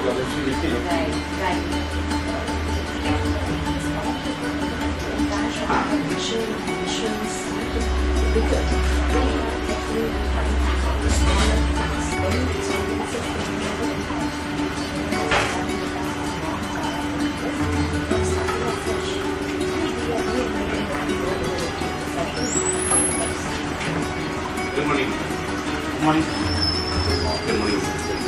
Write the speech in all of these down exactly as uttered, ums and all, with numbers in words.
Good morning. Good morning. Good morning.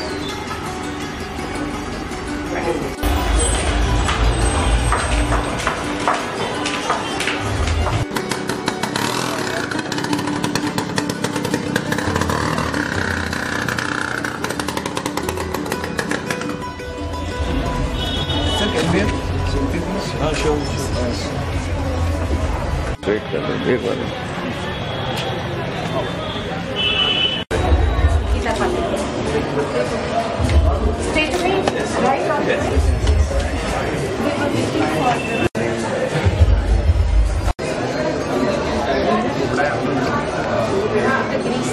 हाँ show wait कर रहे एक बार Straight away, right after this, we were waiting for the grease.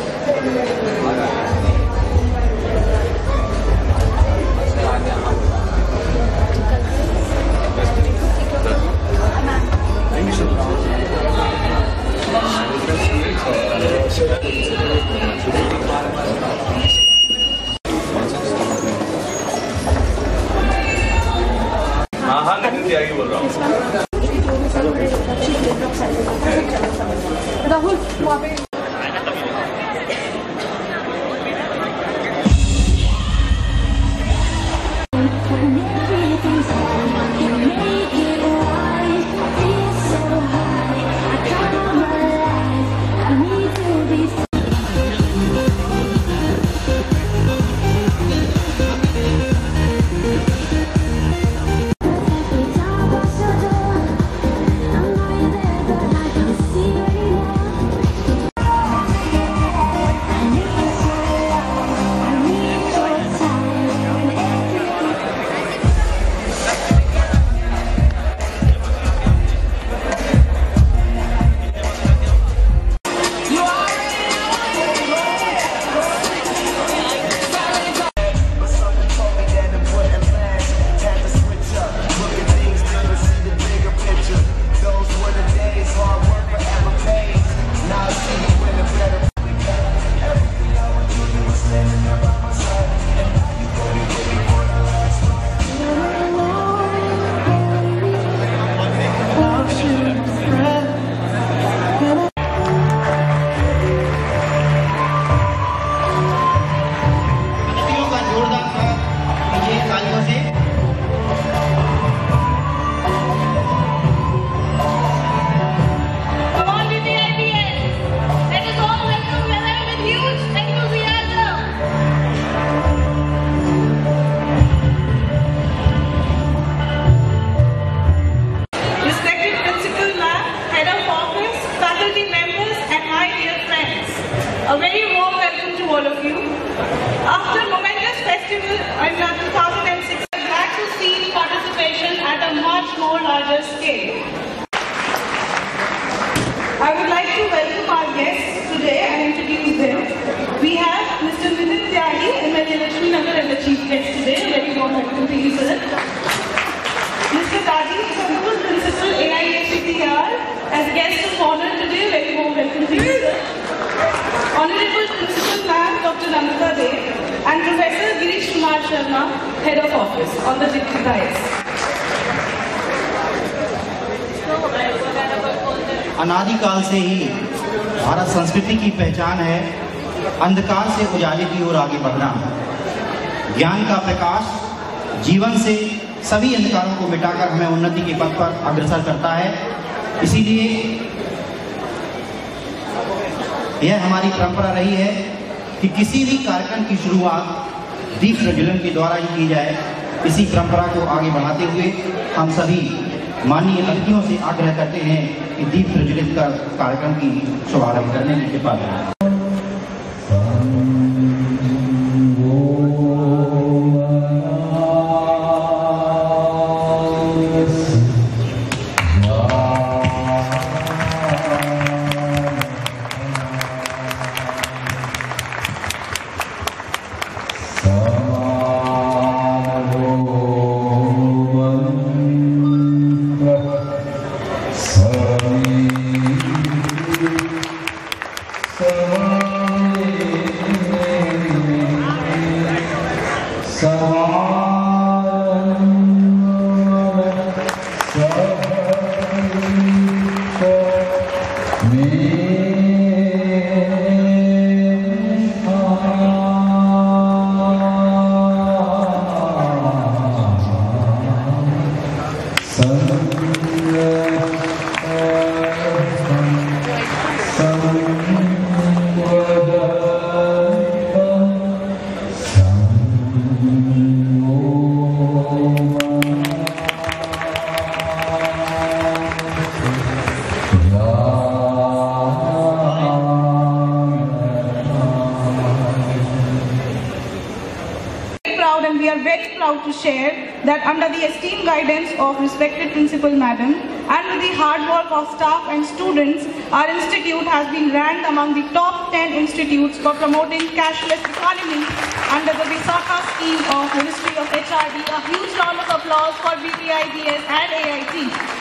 हाँ हाँ लेकिन तैयारी बोल रहा हूँ राहुल वहाँ पे A very warm welcome to all of you. After a momentous festival in two thousand six, I'm glad to see participation at a much more larger scale. I would like to welcome our guests today and introduce them. We have Mister Nitin Tyagi, M L A Lakshmi Nagar, as the chief guest today. A very warm welcome to you, sir. Mister Rajiv Sandhu, Principal A I A C T R, as guest of honor today. A very warm welcome to you, sir. Honorable Principal Ma'am Doctor Namrata Dev and Professor Girish Kumar Sharma, Head of Office, on the dais. अनादिकाल से ही भारत संस्कृति की पहचान है अंधकार से उजाले की ओर आगे बढ़ना। ज्ञान का प्रकाश जीवन से सभी अंधकारों को मिटाकर हमें उन्नति के पथ पर अग्रसर करता है। इसीलिए यह हमारी परंपरा रही है कि किसी भी कार्यक्रम की शुरुआत दीप प्रज्वलन के द्वारा ही की जाए। इसी परंपरा को आगे बढ़ाते हुए हम सभी माननीय अतिथियों से आग्रह करते हैं कि दीप प्रज्वलित कर कार्यक्रम की शुभारंभ करने की कृपा करें। Oh To share that under the esteemed guidance of respected Principal Madam and with the hard work of staff and students, our institute has been ranked among the top ten institutes for promoting cashless economy under the Visakha scheme of Ministry of H R D. A huge round of applause for B P I B S and A I T.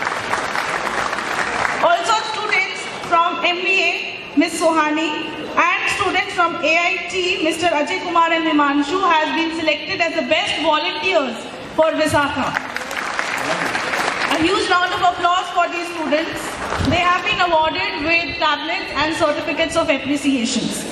Also students from M B A, Miz Sohani, and students from A I T, Mister Ajay Kumar and Himanshu, has been selected as the best volunteers for Visakha. A huge round of applause for these students. They have been awarded with tablets and certificates of appreciations.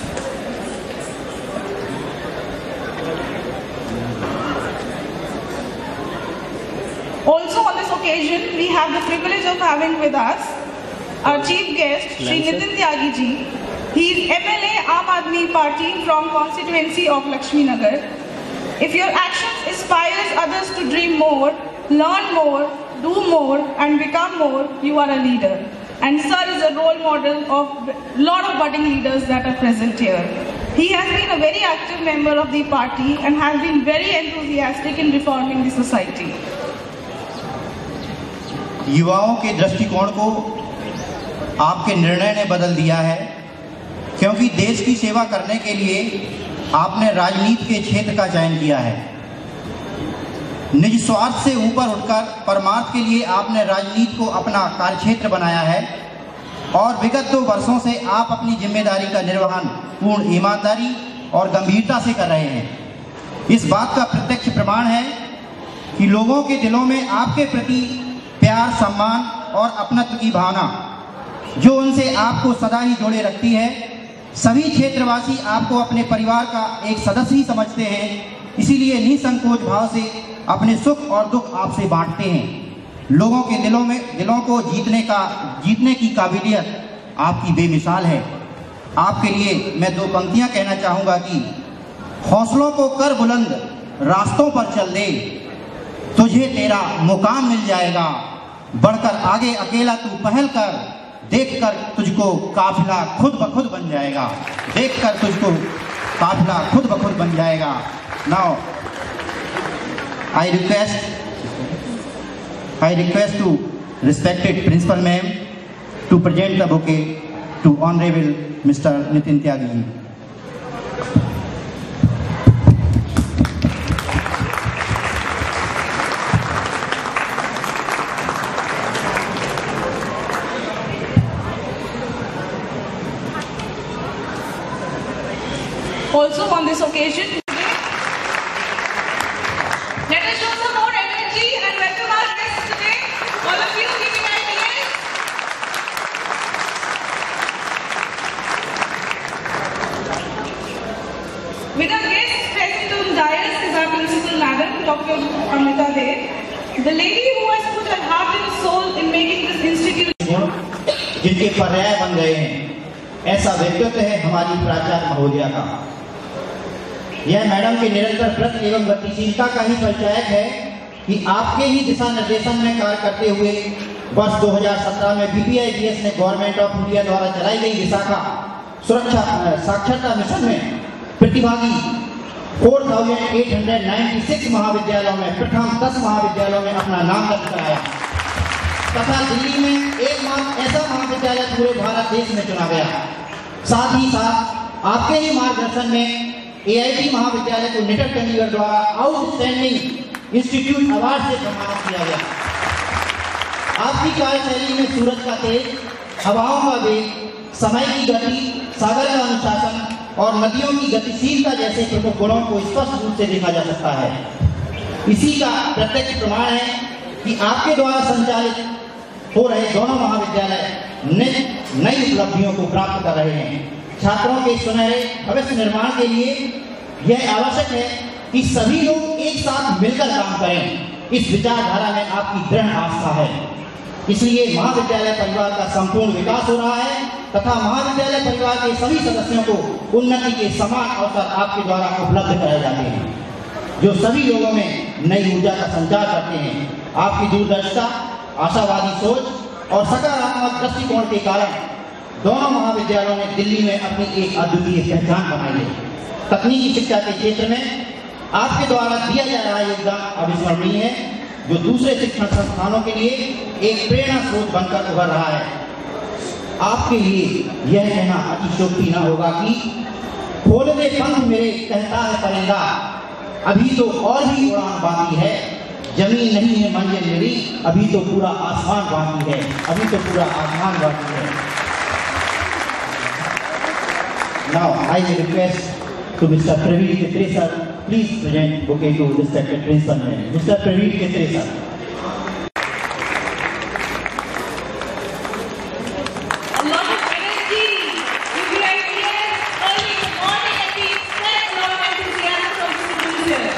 Also on this occasion, we have the privilege of having with us our chief guest, Shri Nitin Tyagi ji. He is M L A Aam Aadmi Party from constituency of Lakshmi Nagar. If your actions inspires others to dream more, learn more, do more and become more, you are a leader. And sir is a role model of a lot of budding leaders that are present here. He has been a very active member of the party and has been very enthusiastic in reforming the society. युवाओं के दृष्टिकोण को आपके निर्णय ने बदल दिया है, क्योंकि देश की सेवा करने के लिए आपने राजनीति के क्षेत्र का चयन किया है। निज स्वार्थ से ऊपर उठकर परमार्थ के लिए आपने राजनीति को अपना कार्यक्षेत्र बनाया है और विगत दो वर्षों से आप अपनी जिम्मेदारी का निर्वहन पूर्ण ईमानदारी और गंभीरता से कर रहे हैं। इस बात का प्रत्यक्ष प्रमाण है कि लोगों के दिलों में आपके प्रति प्यार, सम्मान और अपनत्व की भावना जो उनसे आपको सदा ही जोड़े रखती है। सभी क्षेत्रवासी आपको अपने परिवार का एक सदस्य ही समझते हैं, इसीलिए निसंकोच भाव से अपने सुख और दुख आपसे बांटते हैं। लोगों के दिलों में दिलों को जीतने का जीतने की काबिलियत आपकी बेमिसाल है। आपके लिए मैं दो पंक्तियां कहना चाहूँगा कि हौसलों को कर बुलंद, रास्तों पर चल दे, तुझे तेरा मुकाम मिल जाएगा। बढ़कर आगे अकेला तू पहल कर, देखकर तुझको काफिला खुद ब खुद बन जाएगा। देखकर तुझको काफिला खुद ब खुद बन जाएगा। Now I request I request to respected principal ma'am to present the bouquet to honourable mister Nitin Tyagi ji. Also on this occasion, let us show some more energy and welcome our guests today. All of you, B P I B S. With our guests present on dais is our principal madam, Doctor Amita De, the lady who has put her heart and soul in making this institute. जिनके पर्याय बन गए हैं, ऐसा व्यक्तित्व है हमारी प्राचार्य महोदया का। यह मैडम के निरंतर प्रयत्न एवं गतिशीलता का ही परिचायक है कि आपके ही दिशा निर्देशन में कार्य करते हुए वर्ष दो हज़ार सत्रह में B P I B S ने गवर्नमेंट ऑफ इंडिया द्वारा चलाई गई विशाखा सुरक्षा साक्षरता मिशन में प्रतिभागी चार हज़ार आठ सौ छियानवे महाविद्यालयों में प्रथम दस महाविद्यालयों में अपना नाम दर्ज कराया तथा दिल्ली में एकमात्र ऐसा महाविद्यालय पूरे भारत देश में चुना गया। साथ ही साथ आपके ही मार्गदर्शन में ए आई टी महाविद्यालय को निटर चंडीगढ़ द्वारा आउटस्टैंडिंग इंस्टीट्यूट अवार्ड से सम्मानित किया गया। आपकी कार्यशैली में सूरज का तेज, हवाओं का वेग, समय की गति, सागर का अनुशासन और नदियों की गतिशीलता जैसे प्रमुख गुणों को स्पष्ट रूप से देखा जा सकता है। इसी का प्रत्यक्ष प्रमाण है कि आपके द्वारा संचालित हो रहे दोनों महाविद्यालय नई उपलब्धियों को प्राप्त कर रहे हैं। छात्रों के सुनहरे भविष्य निर्माण के लिए यह आवश्यक है कि सभी लोग एक साथ मिलकर काम करें। इस विचारधारा में आपकी दृढ़ आस्था है, इसलिए महाविद्यालय परिवार का संपूर्ण विकास हो रहा है तथा महाविद्यालय परिवार के सभी सदस्यों को उन्नति के समान अवसर आपके द्वारा उपलब्ध कराए जाते हैं, जो सभी लोगों में नई ऊर्जा का संचार करते हैं। आपकी दूरदर्शिता, आशावादी सोच और सकारात्मक दृष्टिकोण के कारण दोनों महाविद्यालयों ने दिल्ली में अपनी एक अद्वितीय पहचान बनाई है। तकनीकी शिक्षा के क्षेत्र में आपके द्वारा दिया जा रहा योगदान अविस्मरणीय है, जो दूसरे शिक्षण संस्थानों के लिए एक प्रेरणा स्रोत बनकर उभर रहा है। आपके लिए यह कहना अतिशयोक्ति न होगा कि खोल दे पंख मेरे कहता है परिंदा, अभी तो और भी उड़ान बाकी है, जमीन नहीं है मंजिल मेरी, अभी तो पूरा आसमान बाकी है, अभी तो पूरा आसमान बाकी है। Now I will request to Mister Praveen Katre sir, please present bouquet to respected principal man. Mister Praveen Katre sir. A lot of energy, B P I B S, early in the morning, and we expect a lot of enthusiasm from students here.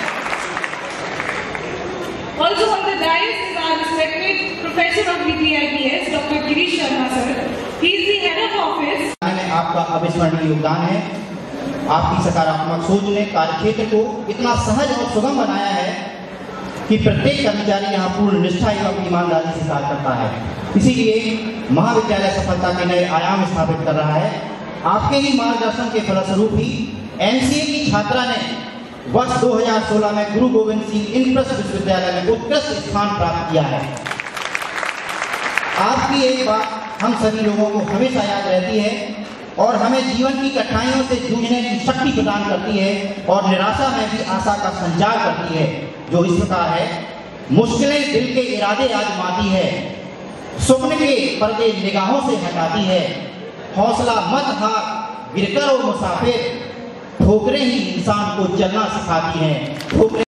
Also on the dais is our respected professor of B P I B S, Doctor Girish Sharma sir. He is the head of office. आपका अविस्मरणीय योगदान है। आपकी सकारात्मक सोच ने कार्यक्षेत्र को इतना सहज और सुगम बनाया है कि प्रत्येक कर्मचारी यहाँ पूर्ण निष्ठा एवं ईमानदारी से कार्य करता है। इसीलिए महाविद्यालय सफलता के नए आयाम स्थापित कर रहा है। आपके ही मार्गदर्शन के फलस्वरूप ही एमसीए की छात्रा ने वर्ष दो हज़ार सोलह में गुरु गोविंद सिंह इंद्रप्रस्थ विश्वविद्यालय में उत्कृष्ट स्थान प्राप्त किया है। आपकी एक बात हम सभी लोगों को हमेशा याद रहती है और हमें जीवन की कठिनाइयों से जूझने की शक्ति प्रदान करती है और निराशा में भी आशा का संचार करती है, जो इस प्रकार है। मुश्किलें दिल के इरादे आजमाती है, स्वप्न के पर्दे निगाहों से हटाती है, हौसला मत हार गिरकर ओ मुसाफिर, ठोकरें ही इंसान को चलना सिखाती हैं। ठोकरें